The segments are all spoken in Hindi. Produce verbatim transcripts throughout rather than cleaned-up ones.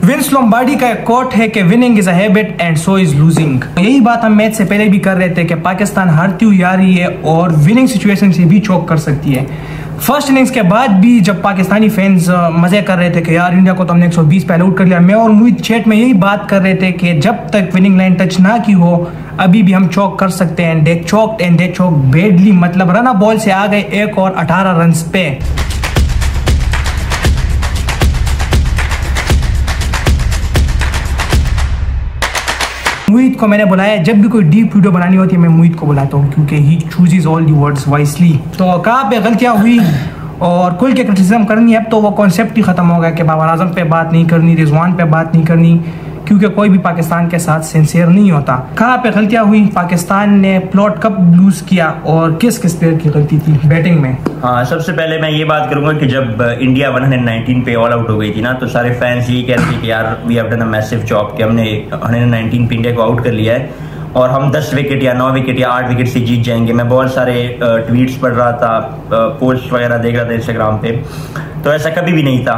विंस लोम्बार्डी का एक कोट है कि winning is a habit and so is losing. यही बात हम मैच से पहले भी कर रहे थे कि पाकिस्तान हारती हुई आ रही है और विनिंग सिचुएशन से भी चौक कर सकती है। फर्स्ट इनिंग्स के बाद भी जब पाकिस्तानी फैंस मजे कर रहे थे कि यार इंडिया को तो हमने एक सौ बीस पे आउट कर लिया, मैं और मोहित चैट में यही बात कर रहे थे कि जब तक विनिंग लाइन टच ना की हो अभी भी हम चौक कर सकते हैं। They choked and they choke badly, मतलब रन बॉल से आ गए एक और अठारह रन पे। मोहित को मैंने बुलाया, जब भी कोई डीप वीडियो बनानी होती है मैं मोहित को बुलाता हूँ क्योंकि he chooses all the words wisely. तो कहाँ पे गलतियाँ हुई और कुल के क्रिटिसिज्म करनी है, अब तो वो कॉन्सेप्ट ही खत्म हो गया कि बाबर आजम पे बात नहीं करनी, रिजवान पे बात नहीं करनी, क्योंकि कोई भी पाकिस्तान के साथ सिंसियर नहीं होता। कहाँ पे गलतियाँ हुई, पाकिस्तान ने प्लॉट कब लूज किया और किस किस प्लेयर की गलती थी बैटिंग में? हाँ, सबसे पहले मैं ये बात करूंगा कि जब इंडिया एक सौ उन्नीस पे ऑल आउट हो गई थी ना, तो सारे फैंस यही कह रहे थे कि यार we have done a massive job, कि हमने एक सौ उन्नीस पे इंडिया को आउट कर लिया है और हम दस विकेट या नौ विकेट या आठ विकेट से जीत जाएंगे। मैं बहुत सारे ट्वीट्स पढ़ रहा था, पोस्ट वगैरह देख रहा था इंस्टाग्राम पे, तो ऐसा कभी भी नहीं था।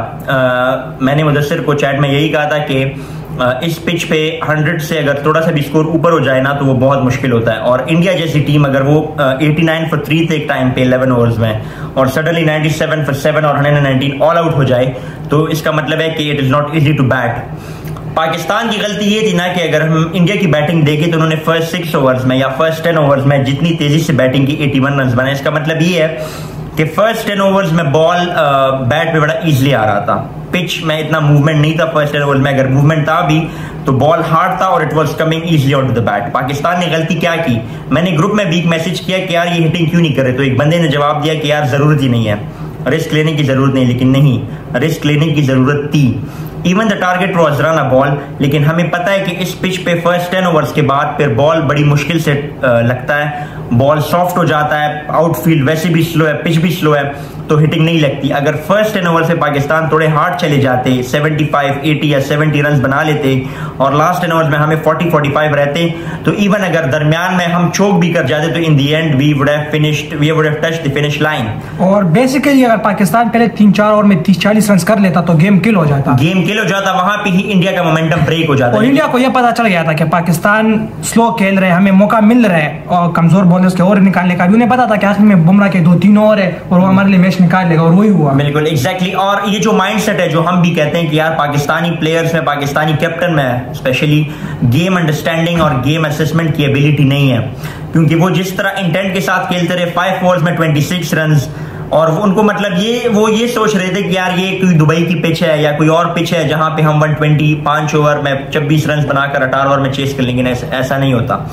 आ, मैंने मुदस्सिर को चैट में यही कहा था कि इस पिच पे सौ से अगर थोड़ा सा भी स्कोर ऊपर हो जाए ना तो वो बहुत मुश्किल होता है। और इंडिया जैसी टीम अगर वो नवासी फॉर थ्री थे एक टाइम पे ग्यारह ओवर्स में और सडनली सत्तानवे फॉर सेवन और एक सौ उन्नीस ऑल आउट हो जाए तो इसका मतलब है कि it is not easy to bat. Pakistan की गलती ये थी ना कि अगर हम इंडिया की बैटिंग देखें तो उन्होंने फर्स्ट सिक्स ओवर्स में या फर्स्ट टेन ओवर्स में जितनी तेजी से बैटिंग की इक्यासी रन बनाए। इसका मतलब ये है कि फर्स्ट टेन ओवर्स में बॉल बैट पे बड़ा इजीली आ रहा था, पिच में इतना मूवमेंट नहीं था फर्स्ट टेन ओवर्स में, अगर मूवमेंट था भी तो बॉल हार्ड था और it was coming easily on to the bat. Pakistan ने गलती क्या की, मैंने ग्रुप में भी एक मैसेज किया कि यार ये हिटिंग क्यों नहीं कर रहे, तो एक बंदे ने जवाब दिया कि यार जरूरत ही नहीं है, रिस्क लेने की जरूरत नहीं। लेकिन नहीं, रिस्क लेने की जरूरत थी। Even the target was run a ball, लेकिन हमें पता है कि इस पिच पे फर्स्ट टेन ओवर्स के बाद फिर बॉल बड़ी मुश्किल से लगता है, बॉल सॉफ्ट हो जाता है, आउटफील्ड वैसे भी स्लो है, पिच भी स्लो है, तो हिटिंग नहीं लगती। अगर फर्स्ट टेन ओवर से पाकिस्तान थोड़े हार्ड चले जाते, पचहत्तर, अस्सी या सत्तर रन बना लेते और लास्ट टेन ओवर्स में हमें चालीस पैंतालीस रहते, तो इवन अगर दरमियान में हम चोक भी कर जाते तो in the end we would have finished, we would have touched the finish line. और बेसिकली अगर पाकिस्तान पहले तीन चार ओवर में तीस चालीस रन कर लेता तो गेम किल हो जाता, गेम किल हो जाता, वहां पे ही इंडिया का मोमेंटम ब्रेक हो जाता। और इंडिया को यह पता चल गया था कि पाकिस्तान स्लो खेल रहे, हमें मौका मिल रहा है और कमजोर बॉलर्स के ओवर निकालने का भी उन्हें पता था कि आखिर में बुमराह के दो तीन ओवर है और वो हमारे लिए मैच निकाल लेगा, और वही हुआ। बिल्कुल एग्जैक्टली exactly। और ये जो माइंडसेट है जो हम भी कहते हैं कि यार पाकिस्तानी प्लेयर्स में, पाकिस्तानी कैप्टन में स्पेशली गेम अंडरस्टैंडिंग और गेम असेसमेंट की एबिलिटी नहीं है, क्योंकि वो जिस तरह इंटेंट के साथ खेलते रहे, फाइव ओवर्स में छब्बीस रन, और उनको मतलब ये वो ये सोच रहे थे कि यार ये कोई दुबई की पिच है या कोई और पिच है जहां पे हम एक सौ बीस पांच ओवर में छब्बीस रन बनाकर अठारह ओवर में चेस कर लेंगे। ऐसा नहीं होता।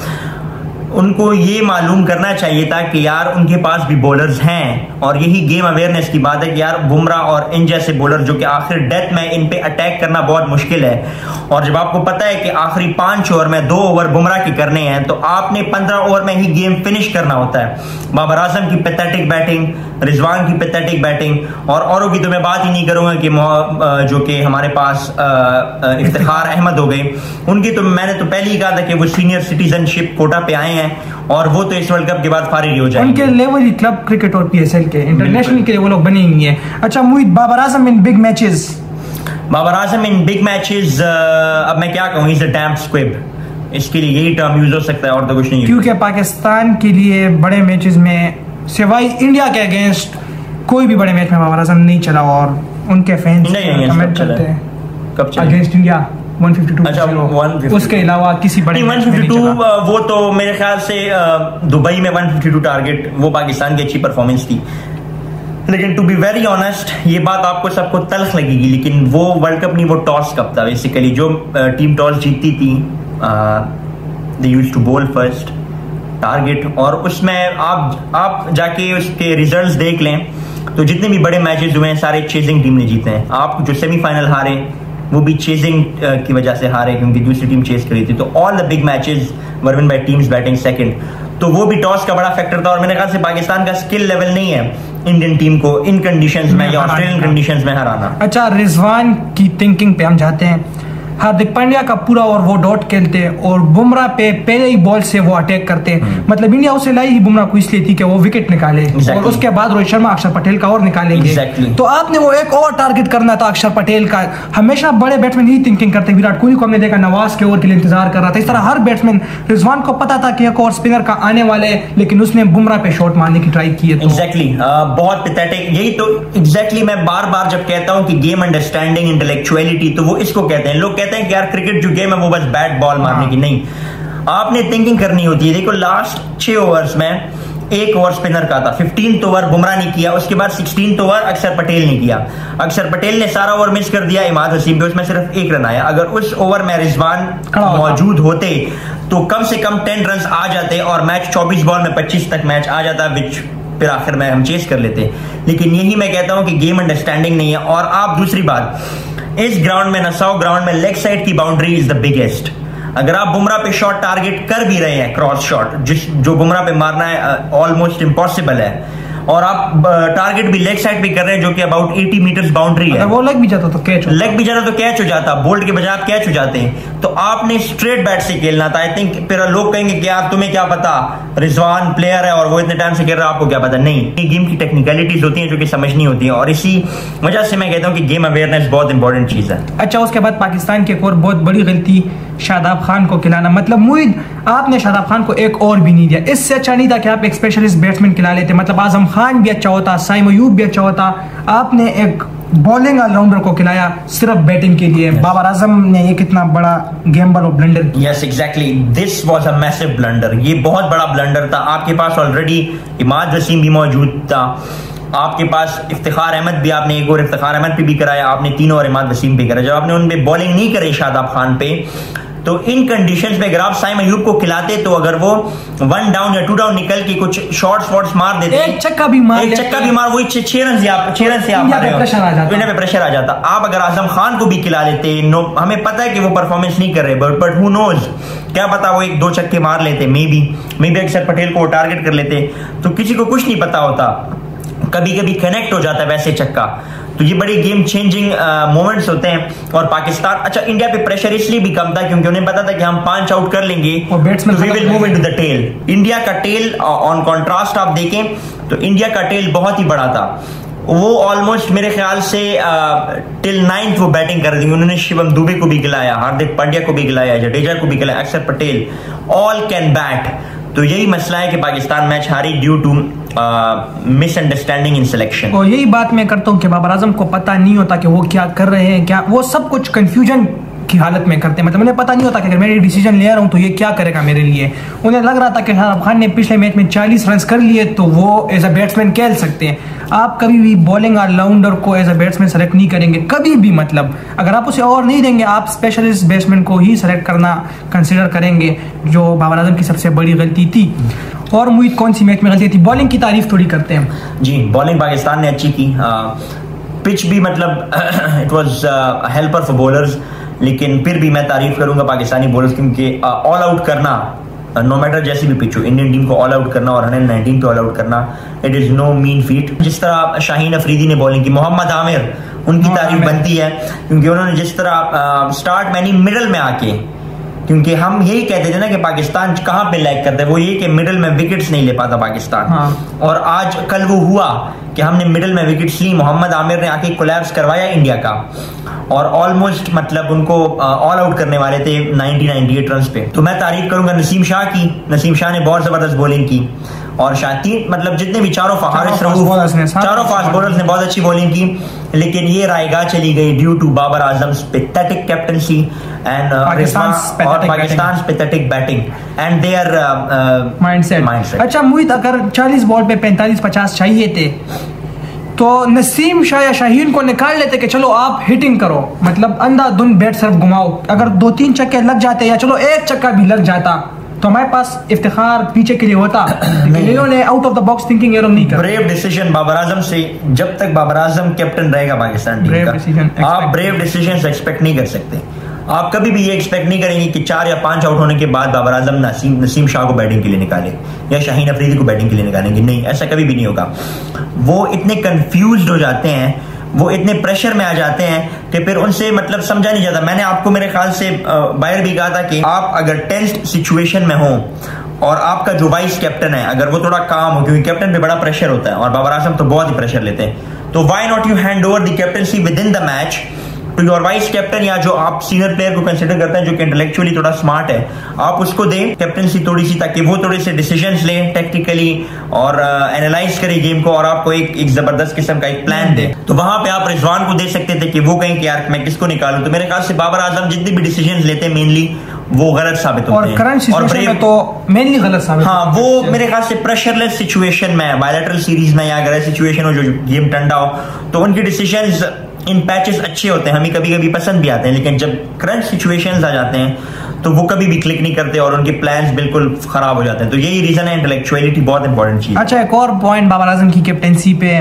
उनको ये मालूम करना चाहिए था कि यार उनके पास भी बॉलर्स हैं, और यही गेम अवेयरनेस की बात है कि यार बुमराह और इन जैसे बॉलर जो कि आखिर डेथ में इन पे अटैक करना बहुत मुश्किल है, और जब आपको पता है कि आखिरी पांच ओवर में दो ओवर बुमराह के करने हैं तो आपने पंद्रह ओवर में ही गेम फिनिश करना होता है। बाबर आजम की पैथेटिक बैटिंग, रिजवान की पैथेटिक बैटिंग, और औरों की तो मैं बात ही नहीं करूंगा कि जो कि हमारे पास इफ्तिखार अहमद हो गए, उनकी तो मैंने तो पहले ही कहा था कि वो सीनियर सिटीजनशिप कोटा पे आए हैं और वो तो इस वर्ल्ड कप के बाद फारिग हो जाएंगे। उनके लेवल ही क्लब क्रिकेट और पीएसएल के, इंटरनेशनल के लिए वो लोग बने ही नहीं है। अच्छा Mohit, Babar Azam in big matches, Babar Azam in big matches, अब मैं क्या कहूँ, इज अ डैम्प स्क्विब, इसके लिए यही टर्म यूज हो सकता है और तो कुछ नहीं, क्योंकि पाकिस्तान के लिए बड़े मैचेस में सिवाय इंडिया के अगेंस्ट कोई भी बड़े मैच में बाबर आजम नहीं चला, और उनके फैंस कमेंट करते हैं कब चला अगेंस्ट इंडिया एक सौ बावन। अच्छा, एक सौ बावन, उसके अलावा किसी बड़े मैच में नहीं चला। वो तो मेरे ख्याल से दुबई में एक सौ बावन टारगेट, वो पाकिस्तान की अच्छी परफॉर्मेंस थी। लेकिन टू बी वेरी ऑनेस्ट, ये बात आपको सबको तल्ख लगेगी, लेकिन वो वर्ल्ड कप नहीं, वो टॉस कप था बेसिकली। जो टीम टॉस जीतती थी they used to bowl first target, और उसमें आप आप जाके उसके रिजल्ट्स देख लें तो जितने भी बड़े मैचेस हुए हैं सारे चेजिंग टीम ने जीते हैं। आप जो सेमीफाइनल हारे वो भी चेजिंग की वजह से हारे, क्योंकि दूसरी टीम चेज करी थी। तो all the big matches were win by teams batting second, तो वो भी टॉस का बड़ा फैक्टर था। और मेरे ख्याल से पाकिस्तान का स्किल लेवल नहीं है इंडियन टीम को इन कंडीशंस में या ऑस्ट्रेलियन कंडीशंस में हराना। अच्छा, रिजवान की थिंकिंग पे हम जाते हैं। हार्दिक पांड्या का पूरा और वो डॉट खेलते और बुमराह पे पहले ही बॉल से वो अटैक करते। मतलब इंडिया उसे लाई ही बुमराह को इसलिए थी कि वो विकेट निकाले exactly. और उसके बाद रोहित शर्मा अक्षर पटेल का और निकालेंगे exactly. तो आपने वो एक और टारगेट करना था अक्षर पटेल का। हमेशा बड़े बैट्समैन ही थिंकिंग करते, विराट कोहली को हमने देखा नवाज के ओवर के लिए इंतजार कर रहा था, इस तरह हर बैट्समैन, रिजवान को पता था कि एक और स्पिनर का आने वाले, लेकिन उसने बुमराह पे शॉट मारने की ट्राई की है। तो एग्जैक्टली exactly, uh, बहुत पैथेटिक। यही तो एग्जैक्टली exactly मैं बार बार जब कहता हूं कि गेम अंडरस्टैंडिंग, इंटेलेक्चुअलिटी, तो वो इसको कहते हैं। लोग कहते हैं कि यार क्रिकेट जो गेम है वो बस बैट बॉल मारने की, नहीं, आपने थिंकिंग करनी होती है। देखो लास्ट छह ओवर्स में एक ओवर स्पिनर का था, फिफ्टीन ओवर बुमराह ने किया, उसके बाद सिक्सटीन ओवर अक्षर पटेल ने किया। अक्षर पटेल ने सारा ओवर मिस कर दिया, इमाद हसीम पे उसमें सिर्फ एक रन आया। अगर उस ओवर में रिजवान मौजूद होते तो कम से कम टेन रन आ जाते और मैच चौबीस बॉल में पच्चीस तक मैच आ जाता, विच फिर आखिर में हम चेस कर लेते। लेकिन यही मैं कहता हूं कि गेम अंडरस्टैंडिंग नहीं है। और आप दूसरी बात, इस ग्राउंड में, नसाओ ग्राउंड में लेग साइड की बाउंड्री इज द बिगेस्ट। अगर आप बुमराह पे शॉट टारगेट कर भी रहे हैं, क्रॉस शॉट जिस जो बुमराह पे मारना है ऑलमोस्ट इम्पॉसिबल है, और आप टारगेट भी लेग साइड पे कर रहे हैं जो कि अबाउट अस्सी मीटर्स बाउंड्री है, वो लेग भी जाता तो कैच लेग भी जाता तो कैच हो जाता, बोल्ड के बजाय आप कैच हो जाते हैं। तो आपने स्ट्रेट बैट से खेलना था। आई थिंक फिर लोग कहेंगे कि यार तुम्हें क्या पता, रिजवान प्लेयर है और वो इतने टाइम से खेल रहा है, आपको क्या पता। नहीं, ये गेम की टेक्निकलिटीज होती हैं जो कि समझनी होती है, और इसी वजह से मैं कहता हूँ कि गेम अवेयरनेस बहुत इंपॉर्टेंट चीज है। अच्छा, उसके बाद पाकिस्तान की एक और बहुत बड़ी गलती, शादाब खान को खिलाना। मतलब मुईद, आपने शादाब खान को एक और भी नहीं दिया। इससे अच्छा नहीं था कि आप एक स्पेशलिस्ट बैट्समैन खिला लेते। मतलब आजम खान भी अच्छा होता, साइम अयूब भी अच्छा होता, आपने एक बॉलिंग ऑलराउंडर को खिलाया सिर्फ बैटिंग के लिए। yes. बाबर आजम ने ये कितना बड़ा गैम्बल और ब्लंडर किया। Yes exactly, this was a massive blunder. ये बहुत बड़ा ब्लंडर था। आपके पास ऑलरेडी इमाद वसीम भी मौजूद था, आपके पास इफ्तिखार अहमद भी, आपने एक और इफ्तिखार अहमद पे भी कराया, आपने तीन और इमाद वसीम पे कराया। जब आपने उन पे बॉलिंग नहीं करे शादाब खान पे, तो इन कंडीशंस में अगर आप साइम अयूब को खिलाते तो अगर वो वन डाउन या टू डाउन निकल के कुछ शॉर्ट्स वॉट्स मार देते, एक चक्का भी मार एक चक्का भी मार वही छह रन से आप छह रन से आप इंडिया पे प्रेशर आ जाता, इंडिया पे प्रेशर आ जाता। आप अगर आजम खान को भी खिला लेते, नो हमें पता है कि वो परफॉर्मेंस नहीं कर रहे, बट बट हु नोज, क्या पता वो एक दो चक्के मार लेते, मे बी मे बी अक्षर पटेल को वो टारगेट कर लेते, तो किसी को कुछ नहीं पता होता। कभी कभी कनेक्ट हो जाता है वैसे चक्का। तो ये बड़े गेम चेंजिंग मोमेंट्स होते हैं। और पाकिस्तान, अच्छा इंडिया पे प्रेशर इसलिए भी कम था क्योंकि उन्हें पता था कि हम पांच आउट कर लेंगे, we will move into the tail. India का टेल ऑन कॉन्ट्रास्ट आप देखें तो इंडिया का टेल बहुत ही बड़ा था। वो ऑलमोस्ट मेरे ख्याल से टिल नाइन्थ वो बैटिंग कर रही थी। उन्होंने शिवम दुबे को भी खिलाया, हार्दिक पांड्या को भी खिलाया, जडेजा को भी खिलाया, अक्षर पटेल, ऑल कैन बैट। तो यही मसला है कि पाकिस्तान मैच हारी due to misunderstanding in selection. और यही बात मैं करता हूँ कि बाबर आजम को पता नहीं होता कि वो क्या कर रहे हैं, क्या वो सब कुछ कंफ्यूजन की हालत में करते हैं। मतलब उन्हें पता नहीं होता कि अगर मैं डिसीजन ले रहा हूँ तो ये क्या करेगा मेरे लिए। उन्हें लग रहा था कि शादाब खान ने पिछले मैच में चालीस रन कर लिए तो वो एज अ बैट्समैन खेल सकते हैं। आप कभी भी बॉलिंग ऑलराउंडर को एज अ बैट्समैन सेलेक्ट नहीं करेंगे कभी भी। मतलब अगर आप उसे और नहीं देंगे, आप स्पेशलिस्ट बैट्समैन को ही सेलेक्ट करना कंसिडर करेंगे, जो बाबर आजम की सबसे बड़ी गलती थी। और मुईद, कौन सी मैच में गलती थी? बॉलिंग की तारीफ थोड़ी करते हैं जी। बॉलिंग पाकिस्तान ने अच्छी की, पिच भी मतलब it was helper for bowlers, लेकिन फिर भी मैं तारीफ करूंगा पाकिस्तानी बॉलर्स क्योंकि ऑल आउट करना, नो मैटर जैसी भी पिच हो, इंडियन टीम को ऑल आउट करना और वन नाइनटीन पे ऑल आउट करना, it is no mean feat. जिस तरह शाहीन अफरीदी ने बॉलिंग की, मोहम्मद आमिर, उनकी तारीफ बनती है क्योंकि उन्होंने जिस तरह स्टार्ट में नहीं मिडल में आके, क्योंकि हम यही कहते थे ना कि पाकिस्तान कहाँ पे लैग करता है, वो ये कि मिडल में विकेट्स नहीं ले पाता पाकिस्तान। हाँ। और आज कल वो हुआ कि हमने मिडल में विकेट्स ली, मोहम्मद आमिर ने आके कोलैप्स करवाया इंडिया का, और ऑलमोस्ट मतलब उनको ऑल आउट करने वाले थे नाइंटी नाइंटी एट रन पे। तो मैं तारीफ करूंगा नसीम शाह की। नसीम शाह ने बहुत जबरदस्त बॉलिंग की, और शाती मतलब जितने भी चारों हारिस रऊफ, चारों फास्ट बॉलर्स ने बहुत अच्छी बॉलिंग की, लेकिन ये रायगा चली गई due to Babar Azam pathetic captaincy and Pakistan pathetic batting and their mindset. अच्छा मुईद, अगर चालीस बॉल पे पैंतालीस पचास चाहिए थे तो नसीम शाह या शाहीन को निकाल लेते कि चलो आप हिटिंग करो, मतलब अंधाधुंध बैट सिर्फ घुमाओ। अगर दो तीन चक्के लग जाते या चलो एक चक्का भी लग जाता तो हमारे पास इफ्तिखार पीछे के लिए होता, लेकिन इन्होंने out of the box thinking error नहीं करा। ब्रेव डिसीजन बाबर आजम से, जब तक बाबर आजम कैप्टन रहेगा पाकिस्तान टीम का, आप ब्रेव डिसीजन एक्सपेक्ट नहीं कर सकते। आप कभी भी ये एक्सपेक्ट नहीं करेंगे कि चार या पांच आउट होने के बाद बाबर आजम नसीम नसीम शाह को बैटिंग के लिए निकाले या शाहीन अफरीदी को बैटिंग के लिए निकालेंगे, नहीं, ऐसा कभी भी नहीं होगा। वो इतने कंफ्यूज्ड हो जाते हैं, वो इतने प्रेशर में आ जाते हैं कि फिर उनसे मतलब समझा नहीं जाता। मैंने आपको मेरे ख्याल से बाहर भी कहा था कि आप अगर टेंस्ड सिचुएशन में हो और आपका जो वाइस कैप्टन है अगर वो थोड़ा काम हो, क्योंकि कैप्टन पे बड़ा प्रेशर होता है और बाबर आजम तो बहुत ही प्रेशर लेते हैं, तो why not you hand over the captaincy within the match to your vice captain, या जो आप सीनियर प्लेयर को कंसीडर करते हैं जो कि इंटेलेक्चुअली थोड़ा स्मार्ट है, आप उसको दें कैप्टनसी थोड़ी सी, ताकि वो थोड़े से डिसीजंस लें टेक्टिकली और एनालाइज uh, करें गेम को और आपको एक एक जबरदस्त किस्म का एक प्लान दे। तो वहां पे आप रिजवान को दे सकते थे कि वो कहें कि यार मैं किसको निकालूं। तो मेरे ख्याल से बाबर आजम जितनी भी डिसीजन लेते हैं मेनली वो गलत साबित होते हैं, और करंट सिचुएशन में तो मेनली गलत साबित हाँ वो मेरे ख्याल से प्रेशरलेस सिचुएशन में, बायलैटरल सीरीज में या अगर सिचुएशन हो जो गेम ठंडा हो तो उनकी डिसीजंस इन पैचेस अच्छे होते हैं, हमें कभी कभी पसंद भी आते हैं, लेकिन जब करंट सिचुएशंस आ जाते हैं तो वो कभी भी क्लिक नहीं करते और उनके प्लान्स बिल्कुल खराब हो जाते हैं। तो यही रीजन है, इंटेलेक्चुअलिटी बहुत इंपॉर्टेंट चीज। अच्छा, एक और पॉइंट बाबर आजम की कैप्टनसी पे,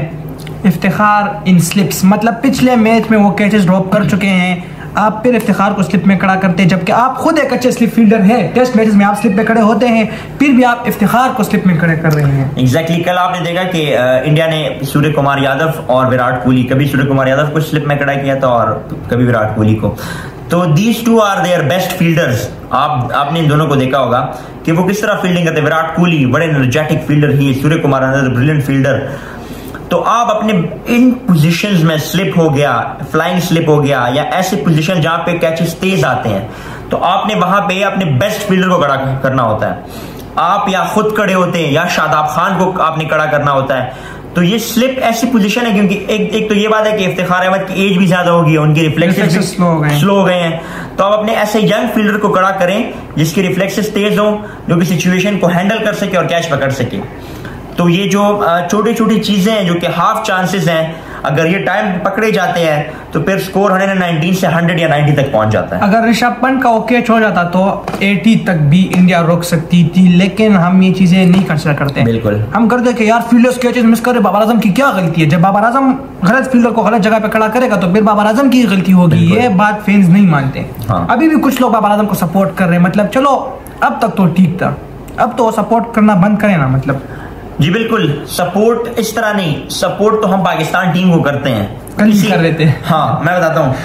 इफ्तिखार इन स्लिप्स, मतलब पिछले मैच में वो कैचेस ड्रॉप कर चुके हैं, आप फिर इफ्तिखार को स्लिप में खड़ा करते हैं, जबकि आप खुद एक अच्छे स्लिप फील्डर हैं, टेस्ट मैचेस में आप स्लिप में खड़े होते हैं, फिर भी आप इफ्तिखार को स्लिप में खड़े कर रहे हैं। एग्जैक्टली exactly, कल आपने देखा कि इंडिया ने सूर्य कुमार यादव और विराट कोहली, कभी सूर्य कुमार यादव को स्लिप में खड़ा किया था और कभी विराट कोहली को, तो these two are their best fielders. आप आपने इन दोनों को देखा होगा कि वो किस तरह फील्डिंग करते हैं। विराट कोहली बड़े एनर्जेटिक फील्डर ही, सूर्य कुमार ब्रिलियंट फील्डर। तो आप अपने इन पोजीशंस में स्लिप हो गया, फ्लाइंग स्लिप हो गया, या ऐसे पोजीशन जहां पे कैचेस तेज आते हैं, तो आपने वहां पे अपने बेस्ट फील्डर को खड़ा करना होता है। आप या खुद खड़े होते हैं या शादाब खान को आपने खड़ा करना होता है। तो ये स्लिप ऐसी पोजीशन है क्योंकि एक एक तो ये बात है कि इफ्तिखार अहमद की एज भी ज्यादा होगी, उनके रिफ्लेक्सेस भी स्लो हो गए हैं, तो आप अपने ऐसे यंग फील्डर को खड़ा करें जिसके रिफ्लेक्सेस तेज हो, जो कि सिचुएशन को हैंडल कर सके और कैच पकड़ सके। तो ये जो छोटी छोटी चीजें हैं जो कि हाफ चांसेस हैं, अगर ये टाइम पकड़े जाते हैं तो फिर स्कोर एक सौ उन्नीस से सौ या नब्बे तक पहुंच जाता है। अगर ऋषभ पंत का ओके हो जाता तो अस्सी तक भी इंडिया रोक सकती थी, लेकिन हम ये चीजें नहीं कंसिडर करते। बिल्कुल हम करते कि यार फील्डर्स कैचेस मिस कर रहे, बाबर आजम की क्या गलती है। जब बाबर आजम गलत फील्डर को गलत जगह पे खड़ा करेगा तो फिर बाबर आजम की गलती होगी, ये बात फैंस नहीं मानते। हाँ। अभी भी कुछ लोग बाबर आजम को सपोर्ट कर रहे हैं, मतलब चलो अब तक तो ठीक था, अब तो सपोर्ट करना बंद करें ना। मतलब जी बिल्कुल, सपोर्ट इस तरह नहीं, सपोर्ट तो हम पाकिस्तान टीम को करते हैं, इसी कर लेते हैं। हाँ मैं बताता हूँ,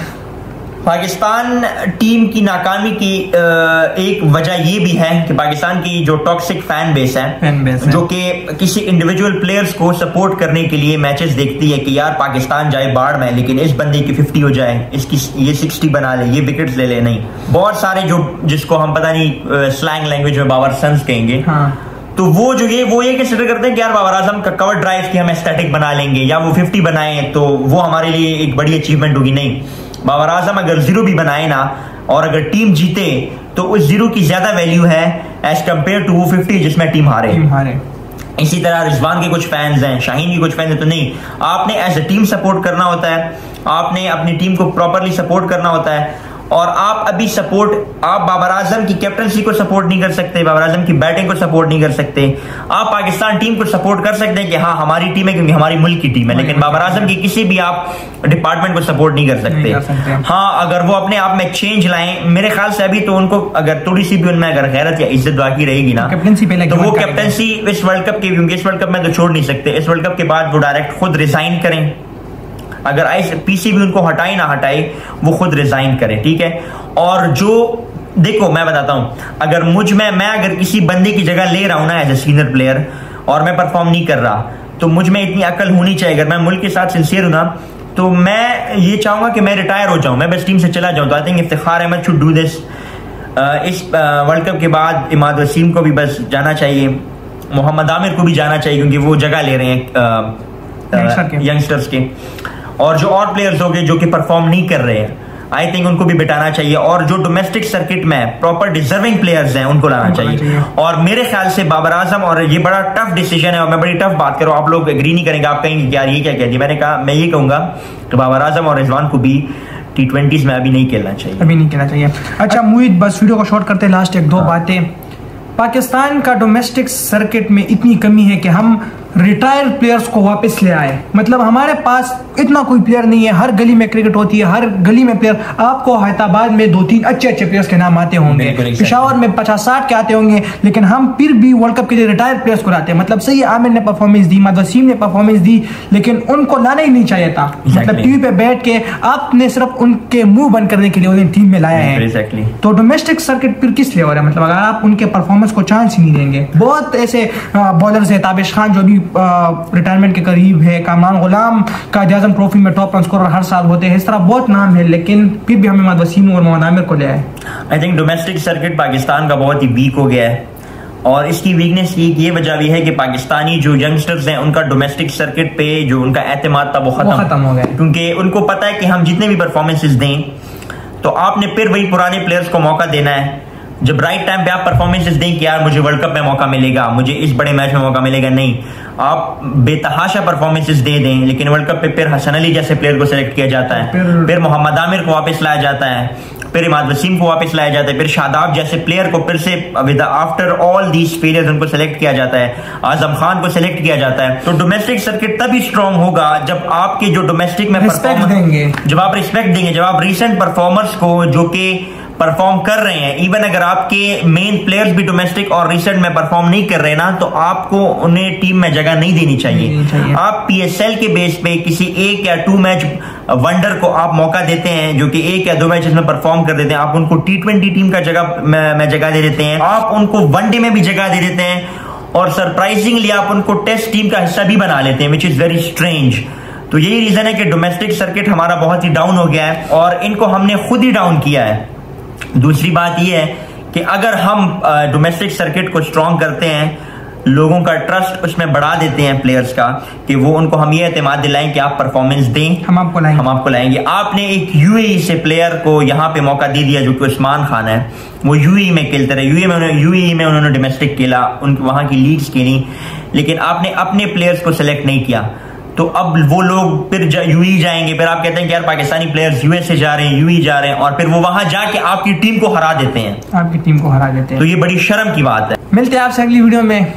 पाकिस्तान टीम की नाकामी की एक वजह ये भी है कि पाकिस्तान की जो टॉक्सिक फैन बेस है, फैन बेस है। जो कि किसी इंडिविजुअल प्लेयर्स को सपोर्ट करने के लिए मैचेस देखती है कि यार पाकिस्तान जाए बाढ़ में, लेकिन इस बंदे की फिफ्टी हो जाए, इसकी ये सिक्सटी बना ले, ये विकेट्स ले ले। नहीं, बहुत सारे जो जिसको हम पता नहीं स्लैंग लैंग्वेज में बाबर सन्स कहेंगे, हाँ। तो वो जो ये वो ये कंसिडर करते हैं कि यार बाबर आजम का कवर ड्राइव की हम स्टैटिक बना लेंगे या वो फिफ्टी बनाए तो वो हमारे लिए एक बड़ी अचीवमेंट होगी। नहीं, बाबर आजम अगर जीरो भी बनाए ना और अगर टीम जीते तो उस जीरो की ज्यादा वैल्यू है एज कंपेयर टू वो फिफ्टी जिसमें टीम हारे टीम हारे इसी तरह रिजवान के कुछ फैंस हैं, शाहीन के कुछ फैंस हैं। तो नहीं, आपने एज अ टीम सपोर्ट करना होता है, आपने अपनी टीम को प्रॉपरली सपोर्ट करना होता है। और आप अभी सपोर्ट, आप बाबर आजम की कैप्टनसी को सपोर्ट नहीं कर सकते, बाबर आजम की बैटिंग को सपोर्ट नहीं कर सकते। आप पाकिस्तान टीम को सपोर्ट कर सकते हैं कि हाँ हमारी टीम है क्योंकि हमारी मुल्क की टीम है, लेकिन बाबर आजम की किसी भी आप डिपार्टमेंट को सपोर्ट नहीं कर सकते, नहीं कर सकते। हाँ, अगर वो अपने आप में चेंज लाएं, मेरे ख्याल से अभी तो उनको अगर थोड़ी सी भी उनमें अगर गैरत या इज्जत बाकी रहेगी ना, तो वो कैप्टनसी इस वर्ल्ड कप के, क्योंकि इस वर्ल्ड कप में तो छोड़ नहीं सकते, इस वर्ल्ड कप के बाद वो डायरेक्ट खुद रिजाइन करें। अगर आई पीसी भी उनको हटाई ना हटाई, वो खुद रिजाइन करे, ठीक है। और जो देखो मैं बताता हूं, अगर मुझ में मैं अगर किसी बंदे की जगह ले रहा हूं ना एज ए सीनियर प्लेयर और मैं परफॉर्म नहीं कर रहा, तो मुझ में इतनी अकल होनी चाहिए, अगर मैं मुल्क के साथ सिंसियर हूं ना, तो मैं ये चाहूंगा कि मैं रिटायर हो जाऊं, मैं बस टीम से चला जाऊं। तो I think Iftikhar Ahmed should do this. इस वर्ल्ड कप के बाद इमाद वसीम को भी बस जाना चाहिए, मोहम्मद आमिर को भी जाना चाहिए क्योंकि वो जगह ले रहे हैं यंगस्टर्स के। और जो और प्लेयर्स हो गए जो कि परफॉर्म नहीं कर रहे हैं, आई थिंक उनको भी बिठाना चाहिए। और जो डोमेस्टिक सर्किट में प्रॉपर डिजर्विंग प्लेयर्स हैं उनको लाना चाहिए।, चाहिए और मेरे ख्याल से बाबर आजम, और ये बड़ा टफ डिसीजन है और मैं बड़ी टफ बात करूं, आप लोग एग्री नहीं करेंगे, आप कहेंगे यार ये क्या कह दिया। मैंने कहा, मैं ये कहूंगा कि बाबर आजम और रिजवान को भी टी ट्वेंटीज में अभी नहीं खेलना चाहिए, अभी नहीं खेलना चाहिए। अच्छा मुईद, बस वीडियो को शॉर्ट करते हैं, लास्ट एक दो बातें। पाकिस्तान का डोमेस्टिक सर्किट में इतनी कमी है कि हम रिटायर्ड प्लेयर्स को वापस ले आए। मतलब हमारे पास इतना कोई प्लेयर नहीं है, हर गली में क्रिकेट होती है, हर गली में प्लेयर, आपको हैदराबाद में दो तीन अच्छे अच्छे प्लेयर्स के नाम आते होंगे, पेशावर में पचास साठ के आते होंगे, लेकिन हम फिर भी वर्ल्ड कप के लिए रिटायर्ड प्लेयर्स को लाते हैं। मतलब सही आमिर ने परफॉर्मेंस दी, मद वसीम ने परफॉर्मेंस दी, लेकिन उनको लाना ही नहीं चाहिए था। मतलब टीवी पे बैठ के आपने सिर्फ उनके मुंह बंद करने के लिए उन्हें टीम में लाया है। तो डोमेस्टिक सर्किट फिर किस लिए हो रहा है? मतलब अगर आप उनके परफॉर्मेंस को चांस ही नहीं देंगे। बहुत ऐसे बॉलर्स है, ताबिश खान जो भी रिटायरमेंट के करीब है, कामरान गुलाम का आज़म ट्रॉफी में टॉप रन स्कोरर हर साल होते हैं, इस तरह बहुत नाम है, लेकिन फिर भी हमें मद वसीम और मोहम्मद आमिर को ले आए। I think domestic circuit Pakistan का बहुत ही वीक हो गया है, और इसकी वीकनेस की ये वजह भी है कि पाकिस्तानी जो यंगस्टर्स हैं उनका डोमेस्टिक सर्किट पे जो उनका एतमाद था वो खत्म खत्म हो गया, क्योंकि उनको पता है कि हम जितने भी परफॉर्मेंसेस दें तो आपने फिर वही पुराने प्लेयर्स को मौका देना है। जब राइट टाइम पे आप परफॉर्मेंसेस दें कि यार मुझे वर्ल्ड कप में मौका मिलेगा, मुझे इस बड़े मैच में मौका मिलेगा, नहीं, आप बेतहाशा परफॉर्मेंसेस दे दें, लेकिन वर्ल्ड कप पे फिर हसन अली जैसे प्लेयर को सिलेक्ट किया जाता है, फिर मोहम्मद आमिर को वापस लाया जाता है, फिर इमाद वसीम को वापस लाया जाता है, फिर शादाब जैसे प्लेयर को फिर से आफ्टर ऑल दीज फेलियर्स उनको सिलेक्ट किया जाता है, आजम खान को सिलेक्ट किया जाता है। तो डोमेस्टिक सर्किट तभी स्ट्रांग होगा जब आपके जो डोमेस्टिक में रिस्पेक्ट देंगे, जब आप रिस्पेक्ट देंगे, जब आप रिसेंट परफॉर्मर्स को जो कि परफॉर्म कर रहे हैं, इवन अगर आपके मेन प्लेयर्स भी डोमेस्टिक और रिसेंट में परफॉर्म नहीं कर रहे ना, तो आपको उन्हें टीम में जगह नहीं देनी चाहिए, नहीं चाहिए। आप पीएसएल के बेस पे किसी एक या टू मैच वंडर को आप मौका देते हैं जो कि एक या दो मैचेस में परफॉर्म कर देते हैं, आप उनको टी ट्वेंटी टीम का जगह में जगह दे देते हैं, आप उनको वनडे में भी जगह दे देते हैं, और सरप्राइजिंगली आप उनको टेस्ट टीम का हिस्सा भी बना लेते हैं, विच इज वेरी स्ट्रेंज। तो यही रीजन है कि डोमेस्टिक सर्किट हमारा बहुत ही डाउन हो गया है, और इनको हमने खुद ही डाउन किया है। दूसरी बात यह है कि अगर हम डोमेस्टिक सर्किट को स्ट्रांग करते हैं, लोगों का ट्रस्ट उसमें बढ़ा देते हैं प्लेयर्स का, कि वो उनको हम ये एतमाद दिलाएं कि आप परफॉर्मेंस दें, हम आपको लाएंगे हम आपको लाएंगे। आपने एक यूएई से प्लेयर को यहाँ पे मौका दे दिया जो कि उस्मान खान है, वो यूएई में खेलते रहे, यूएई में यूएई में उन्होंने डोमेस्टिक खेला, उन वहाँ की लीग्स खेली, लेकिन आपने अपने प्लेयर्स को सिलेक्ट नहीं किया। तो अब वो लोग फिर यूई जाएंगे, फिर आप कहते हैं कि यार पाकिस्तानी प्लेयर्स यूएस से जा रहे हैं, यूई जा रहे हैं, और फिर वो वहां जाके आपकी टीम को हरा देते हैं, आपकी टीम को हरा देते हैं। तो ये बड़ी शर्म की बात है। मिलते हैं आपसे अगली वीडियो में,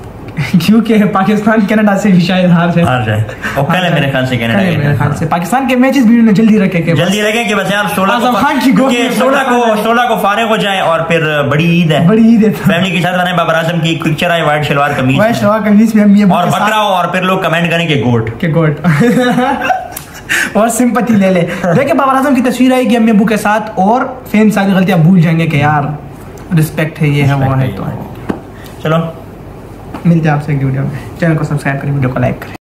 क्योंकि पाकिस्तान कनाडा से भी शायद हार जाए हार जाए और कल है मेरे ख्याल से कनाडा के मेरे ख्याल से पाकिस्तान के मैचेस भी जल्दी रखे के जल्दी रखें कि बस यार सोलह को सोलह को सोलह को फारिग हो जाए, और फिर बड़ी ईद है, बड़ी ईद है, फैमिली के साथ बनाए। बाबर आजम की पिक्चर आई व्हाइट शलवार कमीज, व्हाइट शलवार कमीज में हम ये और बकरा हो, और फिर लोग कमेंट करें कि गोट के गोट और सिंपैथी ले ले। देखिए बाबर आजम की तस्वीर आएगी अम्मी अबू के साथ, और फैन सारी गलतियां भूल जाएंगे कि यार रिस्पेक्ट है, ये है वो है। तो चलो मिलते हैं आपसे एक वीडियो में, चैनल को सब्सक्राइब करें, वीडियो को लाइक करें।